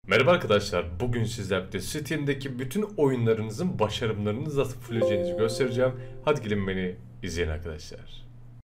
Merhaba arkadaşlar, bugün sizlerle Steam'deki bütün oyunlarınızın başarımlarını nasıl fulleyeceğinizi göstereceğim. Hadi gelin beni izleyin arkadaşlar.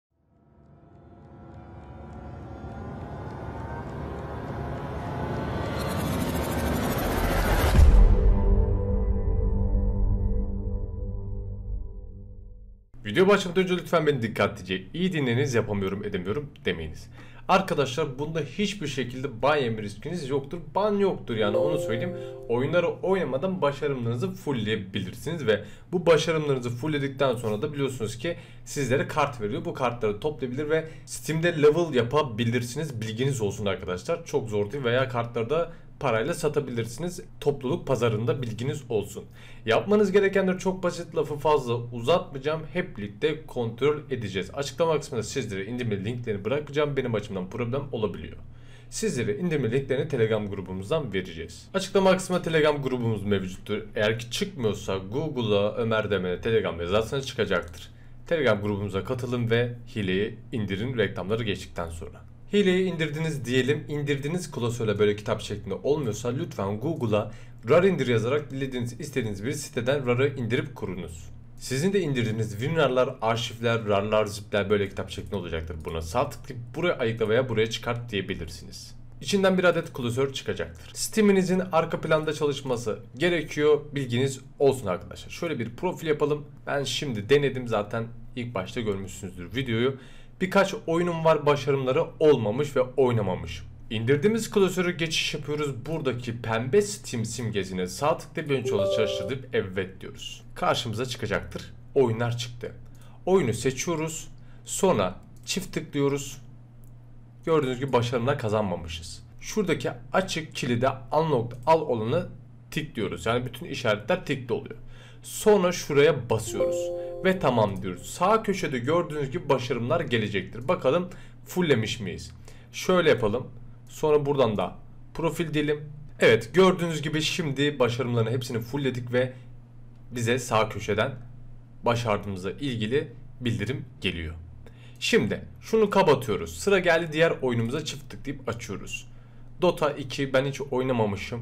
Video başlamadan önce lütfen beni dikkatlice iyi dinleyiniz, yapamıyorum edemiyorum demeyiniz. Arkadaşlar bunda hiçbir şekilde ban yeme riskiniz yoktur. Ban yoktur, yani onu söyleyeyim. Oyunları oynamadan başarımlarınızı fullleyebilirsiniz ve bu başarımlarınızı fullledikten sonra da biliyorsunuz ki sizlere kart veriyor. Bu kartları toplayabilir ve Steam'de level yapabilirsiniz. Bilginiz olsun arkadaşlar. Çok zor değil veya kartları da parayla satabilirsiniz. Topluluk pazarında bilginiz olsun. Yapmanız gerekenler çok basit, lafı fazla uzatmayacağım. Hep birlikte kontrol edeceğiz. Açıklama kısmında sizlere indirme linklerini bırakacağım. Benim açımdan problem olabiliyor. Sizlere indirme linklerini Telegram grubumuzdan vereceğiz. Açıklama kısmında Telegram grubumuz mevcuttur. Eğer ki çıkmıyorsa Google'a Ömer Demir'e Telegram yazarsanız çıkacaktır. Telegram grubumuza katılın ve hileyi indirin reklamları geçtikten sonra. Hileyi indirdiniz diyelim. İndirdiğiniz klasörle böyle kitap şeklinde olmuyorsa lütfen Google'a RAR indir yazarak dilediğiniz, istediğiniz bir siteden RAR'ı indirip kurunuz. Sizin de indirdiğiniz WinRAR'lar, arşivler, RAR'lar, zipler böyle kitap şeklinde olacaktır. Buna sağ tıklayıp buraya ayıkla veya buraya çıkart diyebilirsiniz. İçinden bir adet klasör çıkacaktır. Steam'inizin arka planda çalışması gerekiyor. Bilginiz olsun arkadaşlar. Şöyle bir profil yapalım. Ben şimdi denedim, zaten ilk başta görmüşsünüzdür videoyu. Birkaç oyunum var, başarımları olmamış ve oynamamış. İndirdiğimiz klasörü geçiş yapıyoruz. Buradaki pembe Steam simgesine sağ tıklayıp ön yola çalıştırıp evet diyoruz. Karşımıza çıkacaktır. Oyunlar çıktı. Oyunu seçiyoruz. Sonra çift tıklıyoruz. Gördüğünüz gibi başarımlar kazanmamışız. Şuradaki açık kilide unlocked al olanı tıklıyoruz. Yani bütün işaretler tıklı oluyor. Sonra şuraya basıyoruz ve tamam diyoruz. Sağ köşede gördüğünüz gibi başarımlar gelecektir. Bakalım fulllemiş miyiz? Şöyle yapalım. Sonra buradan da profil diyelim. Evet, gördüğünüz gibi şimdi başarımların hepsini fullledik ve bize sağ köşeden başardığımızla ilgili bildirim geliyor. Şimdi şunu kapatıyoruz. Sıra geldi diğer oyunumuza çift tıklayıp açıyoruz. Dota 2 ben hiç oynamamışım.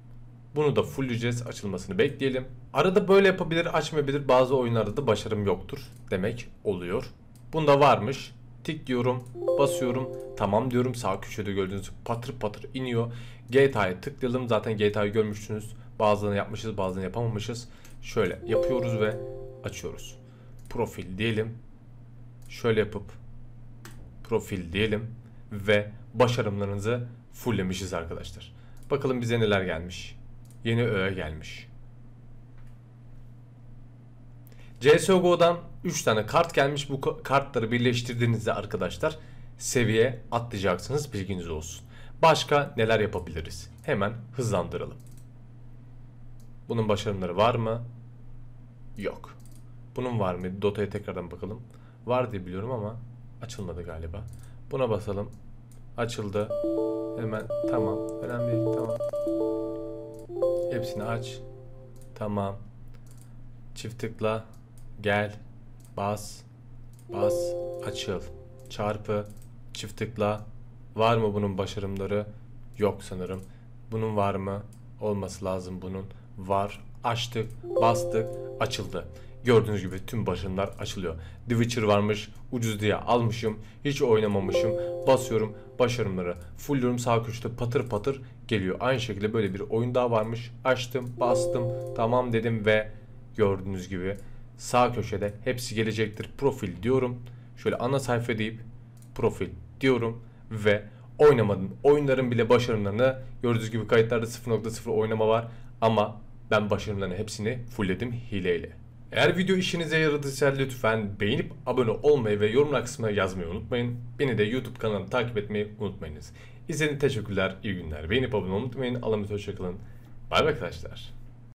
Bunu da fullleyeceğiz. Açılmasını bekleyelim. Arada böyle yapabilir, açmayabilir. Bazı oyunlarda da başarım yoktur demek oluyor. Bunda varmış. Tik diyorum, basıyorum, tamam diyorum. Sağ köşede gördüğünüz patır patır iniyor. GTA'ya tıklayalım. Zaten GTA'yı görmüşsünüz. Bazılarını yapmışız, bazılarını yapamamışız. Şöyle yapıyoruz ve açıyoruz. Profil diyelim. Şöyle yapıp profil diyelim ve başarımlarınızı fulllemişiz arkadaşlar. Bakalım bize neler gelmiş. Yeni öğe gelmiş. CSGO'dan 3 tane kart gelmiş. Bu kartları birleştirdiğinizde arkadaşlar seviye atlayacaksınız, bilginiz olsun. Başka neler yapabiliriz? Hemen hızlandıralım. Bunun başarımları var mı? Yok. Bunun var mı? Dota'ya tekrardan bakalım. Var diye biliyorum ama açılmadı galiba. Buna basalım. Açıldı. Hemen tamam. Önemli değil. Tamam. Hepsini aç. Tamam. Çift tıkla. Gel. Bas. Bas. Açıl. Çarpı. Çift tıkla. Var mı bunun başarımları? Yok sanırım. Bunun var mı? Olması lazım bunun. Var. Açtık. Bastık. Açıldı. Gördüğünüz gibi tüm başarımlar açılıyor. The Witcher varmış. Ucuz diye almışım. Hiç oynamamışım. Basıyorum. Başarımları fullliyorum. Sağ köşede patır patır geliyor. Aynı şekilde böyle bir oyun daha varmış. Açtım. Bastım. Tamam dedim ve gördüğünüz gibi sağ köşede hepsi gelecektir. Profil diyorum. Şöyle ana sayfa deyip profil diyorum ve oynamadığım oyunların bile başarımlarını gördüğünüz gibi kayıtlarda 0.0 oynama var ama ben başarımların hepsini fullledim hileyle. Eğer video işinize yaradıysa lütfen beğenip abone olmayı ve yorum kısmına yazmayı unutmayın. Beni de YouTube kanalını takip etmeyi unutmayınız. İzlediğiniz teşekkürler, iyi günler. Beğenip abone olmayı unutmayın. Allah'a emanet, hoşça kalın. Bay bay arkadaşlar.